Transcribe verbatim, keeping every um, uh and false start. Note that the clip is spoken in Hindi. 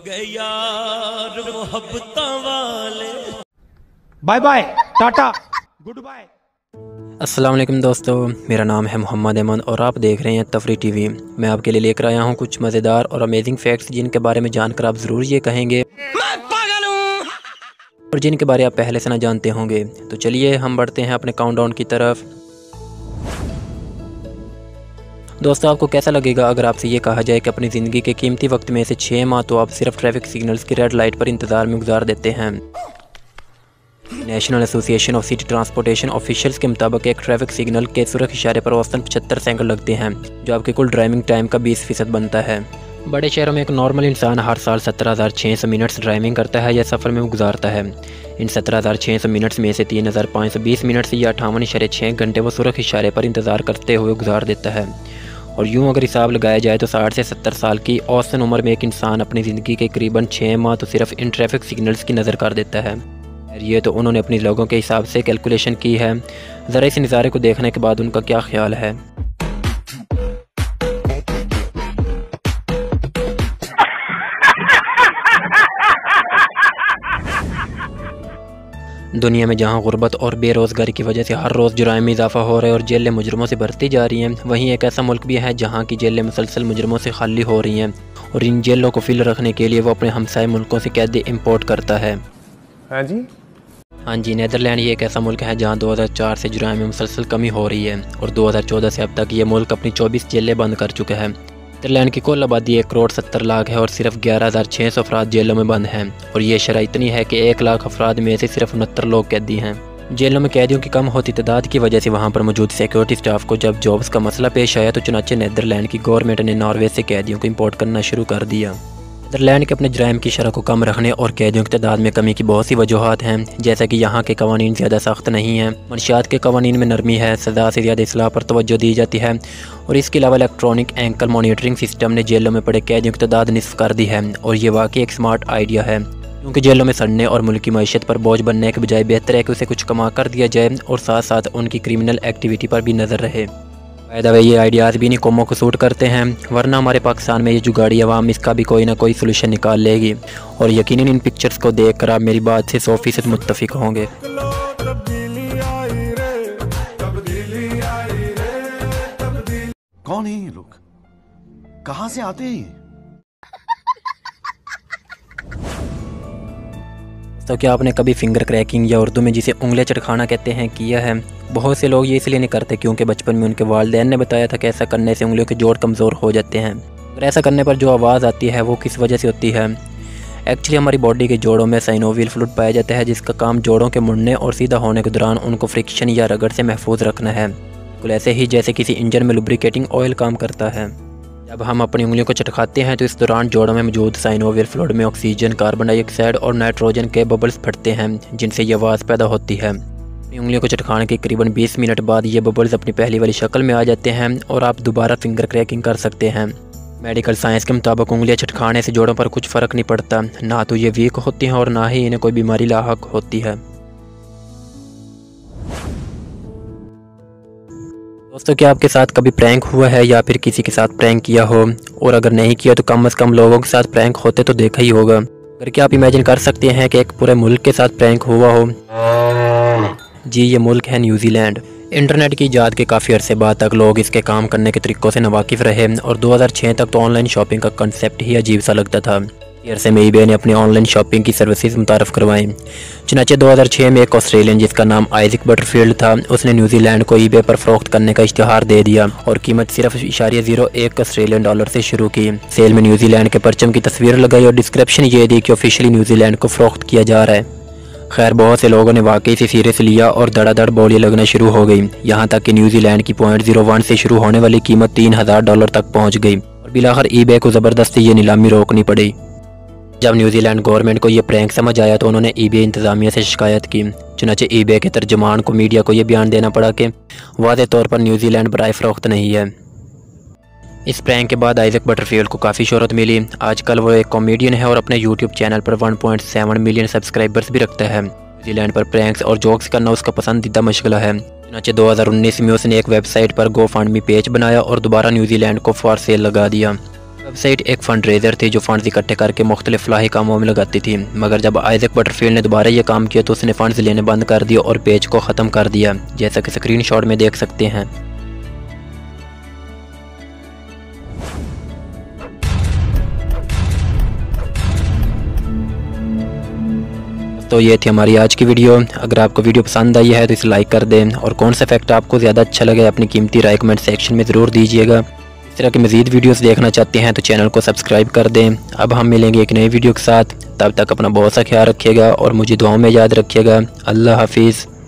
गए यार मोहब्बतां वाले। Bye bye tata good bye. अस्सलाम वालेकुम दोस्तों, मेरा नाम है मोहम्मद अमन और आप देख रहे हैं तफरी टीवी। मैं आपके लिए लेकर आया हूं कुछ मज़ेदार और अमेजिंग फैक्ट्स जिनके बारे में जानकर आप ज़रूर ये कहेंगे मैं पागल हूं, और जिनके बारे आप पहले से ना जानते होंगे। तो चलिए हम बढ़ते हैं अपने काउंटडाउन की तरफ। दोस्तों, आपको कैसा लगेगा अगर आपसे ये कहा जाए कि अपनी ज़िंदगी के कीमती वक्त में से छः माह तो आप सिर्फ ट्रैफिक सिग्नल्स की रेड लाइट पर इंतज़ार में गुजार देते हैं। National association of city transportation officials के मुताबिक एक ट्रैफिक सिग्नल के सुरख इशारे पर औसतन पचहत्तर सेकंड लगते हैं, जो आपके कुल ड्राइविंग टाइम का बीस फीसद बनता है। बड़े शहरों में एक नॉर्मल इंसान हर साल सत्रह हज़ार छः सौ मिनट्स ड्राइविंग करता है या सफ़र में गुजारता है। इन सत्रह हज़ार छः सौ मिनट्स में से तीन हज़ार पाँच सौ बीस मिनट्स या अठावन इशारे छः घंटे वो सुरख इशारे पर इंतज़ार करते हुए गुजार देता है। और यूँ अगर हिसाब लगाया जाए तो साठ से सत्तर साल की औसतन उम्र में एक इंसान अपनी ज़िंदगी के करीबन छः माह तो सिर्फ इन ट्रैफिक सिग्नल्स की नज़र कर देता है। ये तो उन्होंने अपने लोगों के हिसाब से कैलकुलेशन की है। ज़रा इस नज़ारे को देखने के बाद उनका क्या ख्याल है। दुनिया में जहां गुर्बत और बेरोज़गारी की वजह से हर रोज़ जुराइम में इजाफा हो रहा है और जेलें मुजरमों से भरती जा रही हैं, वहीं एक ऐसा मुल्क भी है जहां की जेलें मुसलसल मुजरमों से खाली हो रही हैं और इन जेलों को फिल रखने के लिए वो अपने हमसाए मुल्कों से कैदी इम्पोर्ट करता है। हाँ जी हाँ जी, नीदरलैंड ये एक ऐसा मुल्क है जहाँ दो हज़ार चार से जुराइम में मुसलसल कमी हो रही है और दो हज़ार चौदह से अब तक ये मुल्क अपनी चौबीस जेलें बंद कर चुका है। नीदरलैंड की कुल आबादी एक करोड़ सत्तर लाख है और सिर्फ ग्यारह हज़ार छः सौ अफराद जेलों में बंद हैं और ये शरह इतनी है कि एक लाख अफराद में से सिर्फ उनहत्तर लोग कैदी हैं। जेलों में कैदियों की कम होती तादाद की वजह से वहाँ पर मौजूद सिक्योरिटी स्टाफ को जब जॉब्स का मसला पेश आया तो चुनाचे नीदरलैंड की गवर्नमेंट ने नॉर्वे से कैदियों को इम्पोर्ट करना शुरू कर दिया। नीदरलैंड के अपने जुराइम की शरह को कम रखने और कैदियों की तादाद में कमी की बहुत सी वजूहात हैं, जैसा कि यहाँ के कवानीन ज़्यादा सख्त नहीं हैं, मनशियात के कवानीन में नरमी है, सज़ा से ज़्यादा इस्लाह पर तवज्जो दी जाती है और इसके अलावा इलेक्ट्रॉनिक एंकल मॉनिटरिंग सिस्टम ने जेलों में पड़े कैदियों की तादाद निस्फ कर दी है। और ये वाकई एक स्मार्ट आइडिया है, क्योंकि जेलों में सड़ने और मुल्क की मईशत पर बोझ बनने के बजाय बेहतर है कि उसे कुछ कमा कर दिया जाए और साथ साथ उनकी क्रिमिनल एक्टिविटी पर भी नज़र रहे। फ़ायदा ये आइडियाज़ भी नहीं कौमों को सूट करते हैं, वरना हमारे पाकिस्तान में ये जुगाड़ी अवाम इसका भी कोई ना कोई सोल्यूशन निकाल लेगी और यकीनन इन पिक्चर्स को देखकर आप मेरी बात से सौ फीसद मुत्तफिक होंगे। कौन है ये लोग, कहाँ से आते हैं? तो क्या आपने कभी फिंगर क्रैकिंग या उर्दू में जिसे उंगलियां चटखाना कहते हैं किया है? बहुत से लोग ये इसलिए नहीं करते क्योंकि बचपन में उनके वालिदैन ने बताया था कि ऐसा करने से उंगलियों के जोड़ कमज़ोर हो जाते हैं। और ऐसा करने पर जो आवाज़ आती है वो किस वजह से होती है? एक्चुअली हमारी बॉडी के जोड़ों में साइनोवियल फ्लूइड पाया जाता है, जिसका काम जोड़ों के मुड़ने और सीधा होने के दौरान उनको फ्रिक्शन या रगड़ से महफूज रखना है, बिल्कुल ऐसे ही जैसे किसी इंजन में लुब्रिकेटिंग ऑयल काम करता है। जब हम अपनी उंगलियों को चटखाते हैं तो इस दौरान जोड़ों में मौजूद साइनोवियल फ्लूइड में ऑक्सीजन, कार्बन डाइऑक्साइड और नाइट्रोजन के बबल्स फटते हैं, जिनसे ये आवाज़ पैदा होती है। उंगलियों को चटखाने के करीबन बीस मिनट बाद ये बबल्स अपनी पहली वाली शक्ल में आ जाते हैं और आप दोबारा फिंगर क्रैकिंग कर सकते हैं। मेडिकल साइंस के मुताबिक उंगलियां चटखाने से जोड़ों पर कुछ फ़र्क नहीं पड़ता, ना तो ये वीक होती हैं और ना ही इन्हें कोई बीमारी लाहक होती है। दोस्तों, क्या आपके साथ कभी प्रैंक हुआ है या फिर किसी के साथ प्रैंक किया हो? और अगर नहीं किया तो कम से कम लोगों के साथ प्रैंक होते तो देखा ही होगा। अगर क्या आप इमेजिन कर सकते हैं कि एक पूरे मुल्क के साथ प्रैंक हुआ हो? जी, ये मुल्क है न्यूजीलैंड। इंटरनेट की इजाद के काफ़ी अरसे बाद तक लोग इसके काम करने के तरीक़ों से नावाकिफ़ रहे और दो हज़ार छः तक तो ऑनलाइन शॉपिंग का कंसेप्ट ही अजीब सा लगता था। इस अरसे में ईबे ने अपनी ऑनलाइन शॉपिंग की सर्विसेज मुतारफ़ करवाई। चुनाचे दो हज़ार छः में एक ऑस्ट्रेलियन जिसका नाम आइज़क बटरफील्ड था, उसने न्यूजीलैंड को ईबे पर फ़रोख्त करने का इश्तिहार दे दिया और कीमत सिर्फ इशारिया जीरो एक ऑस्ट्रेलियन डॉलर से शुरू की। सेल में न्यूजीलैंड के परचम की तस्वीर लगाई और डिस्क्रिप्शन ये दी कि ऑफिशियली न्यूजीलैंड को फ़रोख्त किया जा रहा है। खैर, बहुत से लोगों ने वाकई से सीरियस लिया और धड़ाधड़ बोलियां लगना शुरू हो गई, यहाँ तक कि न्यूजीलैंड की पॉइंट जीरो वन से शुरू होने वाली कीमत तीन हज़ार डॉलर तक पहुँच गई और बिलाखिर ईबे को ज़बरदस्ती ये नीलामी रोकनी पड़ी। जब न्यूजीलैंड गवर्नमेंट को ये प्रैंक समझ आया तो उन्होंने ईबे इंतज़ामिया से शिकायत की। चुनाचे ईबे के तर्जुमान को मीडिया को ये बयान देना पड़ा कि वाज़े तौर पर न्यूजीलैंड बराए फ़रोख्त नहीं है। इस प्रैंक के बाद आइज़क बटरफील्ड को काफ़ी शोहरत मिली। आजकल वो एक कॉमेडियन है और अपने यूट्यूब चैनल पर one point seven million subscribers भी रखता है। न्यूजीलैंड पर प्रैंक्स और जोक्स करना उसका पसंदीदा मशगला है। चुनाचे दो हज़ार उन्नीस में उसने एक वेबसाइट पर गो फंड मी पेज बनाया और दोबारा न्यूजीलैंड को फॉर सेल लगा दिया। वेबसाइट एक फंड रेजर थी जो फंड्स इकट्ठे करके मुख्तलिफ फलाही कामों में लगाती थी, मगर जब आइजैक बटरफील्ड ने दोबारा ये काम किया तो उसने फंड्स लेने बंद कर दिया और पेज को ख़त्म कर दिया, जैसा कि स्क्रीन शॉट में देख सकते हैं। तो ये थी हमारी आज की वीडियो। अगर आपको वीडियो पसंद आई है तो इसे लाइक कर दें, और कौन सा फैक्ट आपको ज़्यादा अच्छा लगे अपनी कीमती राय कमेंट सेक्शन में ज़रूर दीजिएगा। इस तरह के मज़ीद वीडियोस देखना चाहते हैं तो चैनल को सब्सक्राइब कर दें। अब हम मिलेंगे एक नई वीडियो के साथ, तब तक अपना बहुत सा ख्याल रखिएगा और मुझे दुआओं में याद रखिएगा। अल्लाह हाफिज़।